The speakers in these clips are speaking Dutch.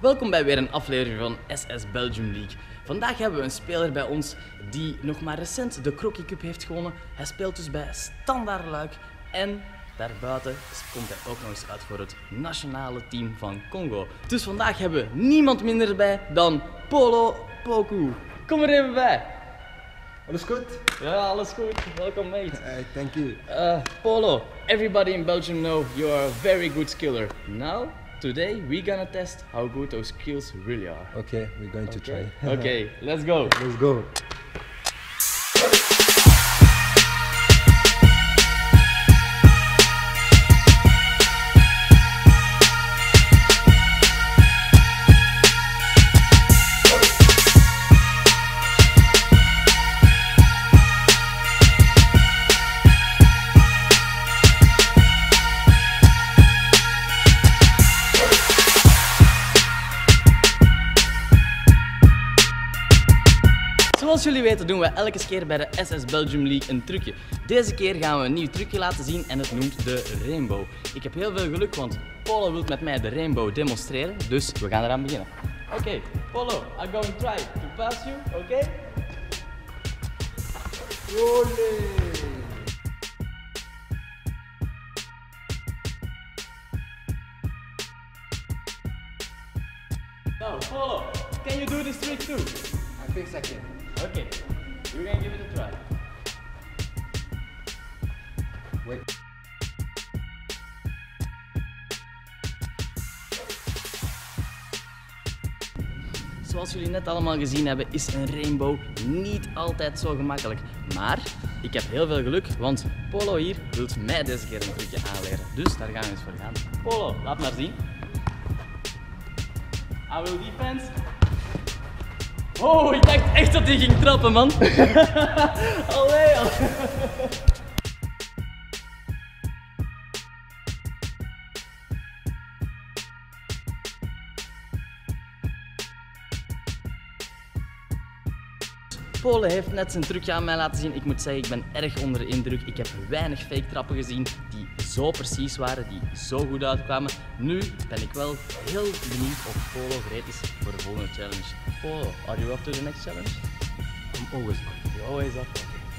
Welkom bij weer een aflevering van SS Belgium League. Vandaag hebben we een speler bij ons die nog maar recent de Crocky Cup heeft gewonnen. Hij speelt dus bij Standaard Luik en daarbuiten komt hij ook nog eens uit voor het nationale team van Congo. Dus vandaag hebben we niemand minder bij dan Polo Poku. Kom er even bij. Alles goed? Ja, alles goed. Welkom mate. Thank you. Polo, everybody in Belgium know you are a very good skiller. Now, today we're gonna test how good those skills really are. Okay, we're going to try. Okay, let's go. Let's go. Zoals jullie weten doen we elke keer bij de SS Belgium League een trucje. Deze keer gaan we een nieuw trucje laten zien en het noemt de Rainbow. Ik heb heel veel geluk, want Polo wil met mij de Rainbow demonstreren, dus we gaan eraan beginnen. Oké, Polo, I'm going to try to pass you, oké? Now, Polo, can you do this trick too? I think I can. Okay, we're gonna give it a try. Wait. Zoals jullie net allemaal gezien hebben, is een rainbow niet altijd zo gemakkelijk. Maar ik heb heel veel geluk, want Polo hier wil mij deze keer een trucje aanleren. Dus daar gaan we eens voor gaan. Polo, laat maar zien. I will defense. Oh, ik dacht echt dat hij ging trappen, man. Allee, allee. Polo heeft net zijn trucje aan mij laten zien. Ik moet zeggen, ik ben erg onder de indruk. Ik heb weinig fake trappen gezien die zo precies waren, die zo goed uitkwamen. Nu ben ik wel heel benieuwd of Polo gereed is voor de volgende challenge. Polo, are you up to the next challenge? I'm always up. You're always up.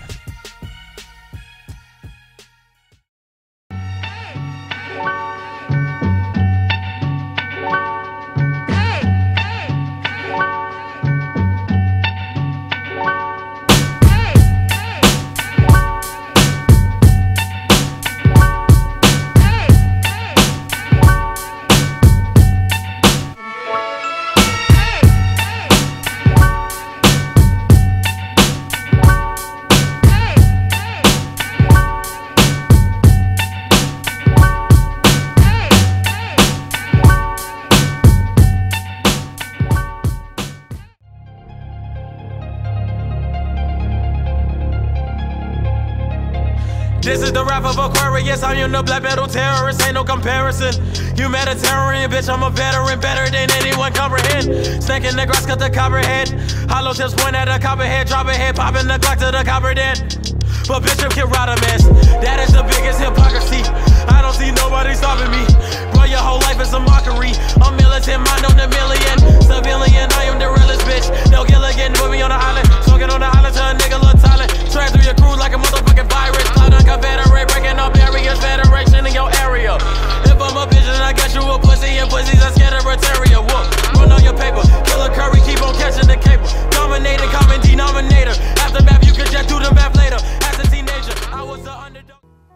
This is the rap of Aquarius, I'm the black metal terrorist, ain't no comparison. Humanitarian, bitch, I'm a veteran, better than anyone comprehend. Snake in the grass, cut the copperhead. Hollow tips point at the copperhead, drop a head, popping the Glock to the copper dead. But bitch, can ride a mess, that is the biggest hypocrisy. I don't see nobody stopping me. Bro, your whole life is a mockery. I'm militant, mind on the million. Civilian, I am the realest bitch. No Gilligan, put me on the island. Smoking on the island till a nigga look talent. Track through your crew like a motherfucking virus. Cloud and Confederate, breaking up barriers. Federation in your area. If I'm a bitch, then I got you a pussy. And pussies are scared of Retaria. Whoop, run on your paper. Killer Curry, keep on catching the cable. Dominator, common denominator. Aftermath, you can jet through the math later. As a teenager, I was the underdog.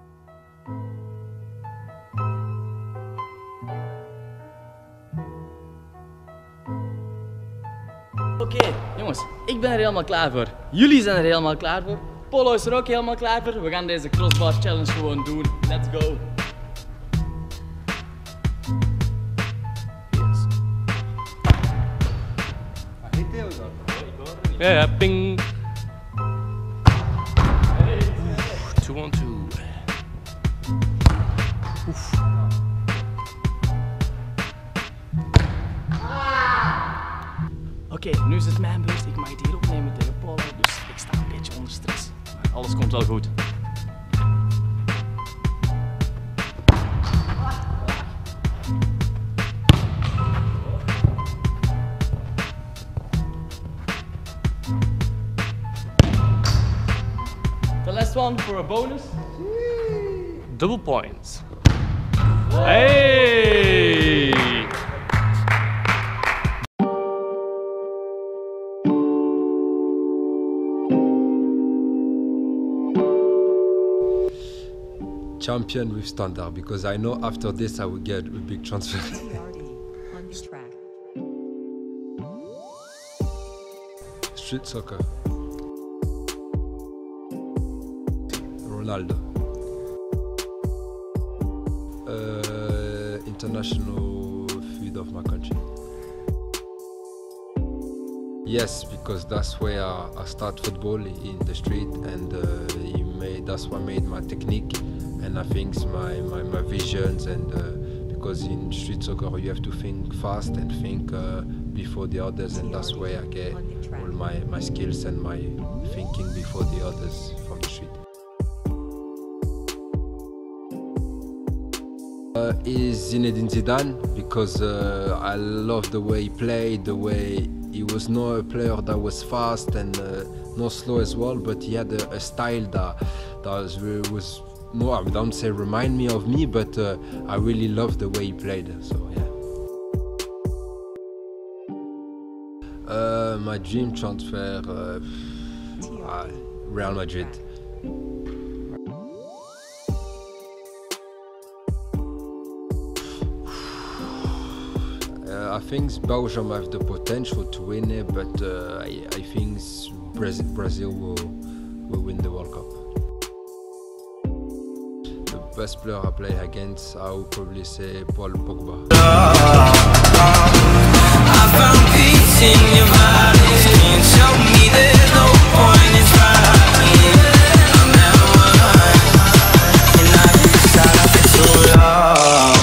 Oké, jongens, ik ben er helemaal klaar voor. Jullie zijn er helemaal klaar voor. Polo is er ook helemaal klaar voor. We gaan deze crossbar challenge gewoon doen. Let's go. Yes. Yeah, ping. 2 on 2. Oké, nu is het mijn beurt. Ik mag het hier opnemen tegen Polo, dus ik sta een beetje onder stress. Maar alles komt wel goed. on for a bonus. Double points. Hey! Champion with Standard, because I know after this I will get a big transfer. On the track. Street soccer. Ronaldo. International food of my country. Yes, because that's where I start football, in the street, and that's what made my technique, and I think my visions, and because in street soccer you have to think fast and think before the others, and that's where I get all my skills and my thinking before the others from the street. Is Zinedine Zidane, because I love the way he played, the way he was not a player that was fast and not slow as well, but he had a style that was more, I don't say remind me of me, but I really loved the way he played, so yeah. My dream transfer, Real Madrid. I think Belgium have the potential to win it, but I think Brazil will win the World Cup. The best player I play against, I would probably say Paul Pogba. I found peace in your body. Can't show me there's no point in trying. I'm at one, and I decided for so long.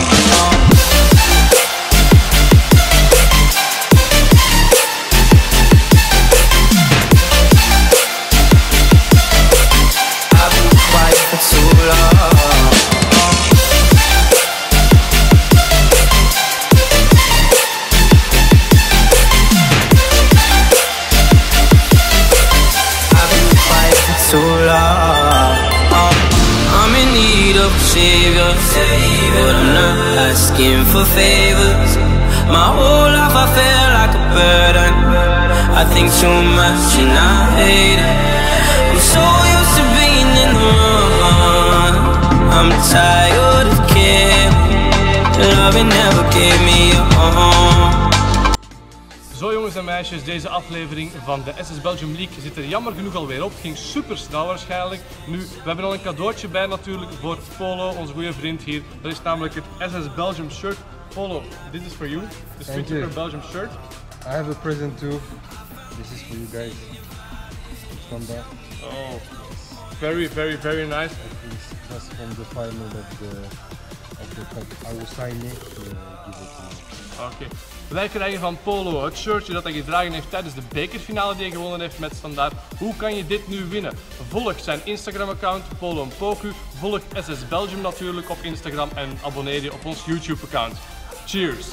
I'm in need of a savior, but I'm not asking for favors. My whole life I feel like a burden. I think too much and I hate it. I'm so used to being in the wrong. I'm tired of caring. Love never gave me a home. Zo jongens en meisjes, deze aflevering van de SS Belgium League zit er jammer genoeg alweer op. Het ging super snel waarschijnlijk. Nu, we hebben al een cadeautje bij natuurlijk voor Polo, onze goede vriend hier. Dat is namelijk het SS Belgium shirt. Polo, this is for you. The Street Soccer Belgium shirt. I have a present too. This is for you guys. Standard. Oh, very, very, very nice. That's from the final of the cup. I will sign it to give it to you. Oké. Wij krijgen van Polo het shirtje dat hij gedragen heeft tijdens de bekerfinale die hij gewonnen heeft met Standaard. Hoe kan je dit nu winnen? Volg zijn Instagram account Polo Mpoku. Volg SS Belgium natuurlijk op Instagram en abonneer je op ons YouTube account. Cheers!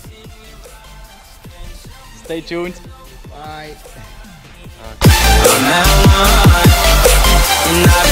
Stay tuned. Bye. I'm at one, and I